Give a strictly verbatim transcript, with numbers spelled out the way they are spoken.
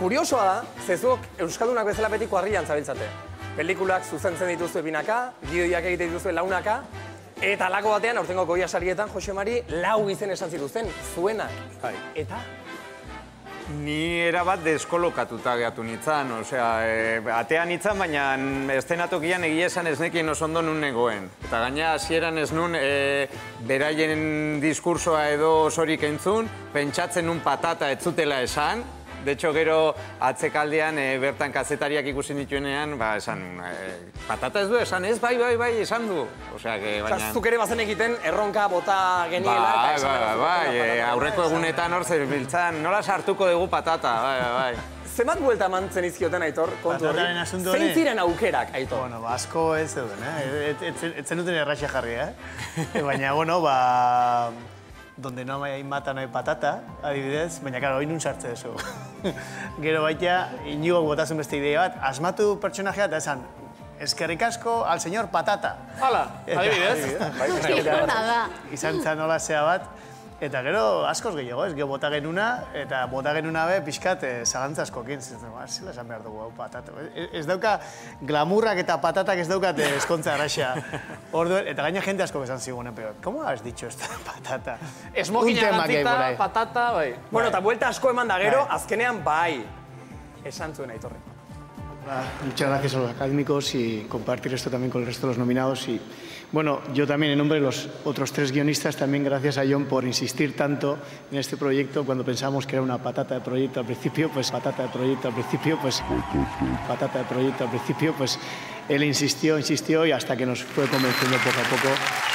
kuriosoa da, zezuok Euskaldunak bezala betiko harrian zabiltzate. Pelikulak zuzentzen dituzue binaka, gidoiak egite dituzue launaka, eta lako batean, aurtengo Goya sarietan, Jose Mari, lau izen esan zituzten, zuenak. Eta? Ni erabat deskolokatuta gehatu nintzen, osea, atean nintzen, baina estenatokian egia esan ez nekien oso ondo nun negoen. Eta gaina hasieran ez nun beraien diskursoa edo osorik entzun, pentsatzen nun patata ez zutela esan. De hecho, gero atzekaldean bertan kazetariak ikusi nituenean, ba, esan, patata ez du esan, ez, bai, bai, bai, esan du. Osea, que baina... Zuk ere bazen egiten erronka bota geniela eta esan... Bai, bai, bai, aurreko egunetan hor zebiltzan, nola sartuko dugu patata, bai, bai. Zemat buelta mantzen izkioten, Aitor, kontu hori? Zein ziren aukerak, Aitor? Bueno, asko ez zeuden, eh? Ez zenuten erraxia jarri, eh? Baina, bueno, ba... donde no hay mata, no hay patata, adibidez, baina, karo, hori nun sartze dezu. Gero baita, Iñigo botazen beste idea bat, asmatu pertsonajea eta esan, eskerrik asko al señor patata. Hala, adibidez. Izan zan hola zea bat, eta gero askoz gehiago, ez, gero bota genuna, eta bota genuna be, pixkat, zalantza askokin, zela esan behar dugu, hau patata. Ez dauka, glamurrak eta patatak ez daukat eskontza arraxa. Eta gaina jente asko besan zigunen, pero, ¿cómo has dicho esta patata? Esmokina gantzita, patata, bai. Bueno, eta buelta asko eman da gero, azkenean bai. Esan zuen, Aitorre. Muchas gracias a los académicos y compartir esto también con el resto de los nominados. Y bueno, yo también en nombre de los otros tres guionistas, también gracias a Jon por insistir tanto en este proyecto cuando pensábamos que era una patata de proyecto al principio, pues patata de proyecto al principio, pues patata de proyecto al principio, pues él insistió, insistió y hasta que nos fue convenciendo poco a poco.